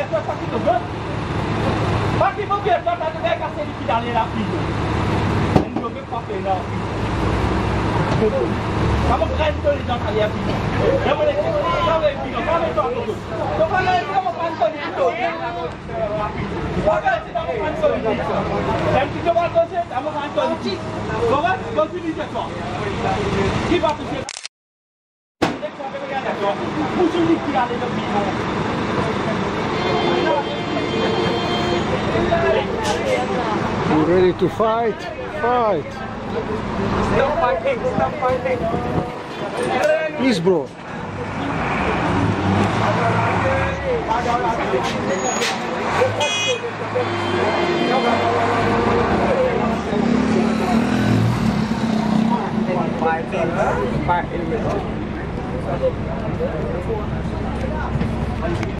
toi, ça qui te donne. Pas qu'il faut que toi, ça devait casser les pieds dans les lapis. Elle ne veut pas faire là. Kamu keren tu di dalam kali api. Dia boleh kau boleh pilih, kau boleh tahu tu. Kau boleh kamu pantau di situ. Kau boleh kamu pantau di situ. Dan kita buat konsep, kamu pantau di situ. Kau kan, kau pilih siapa? Kita tu siapa? Kita kau boleh ada tu. Musuh ni kira ada tu. You ready to fight? Fight! Stop fighting! Stop fighting! Please, bro. Fighting.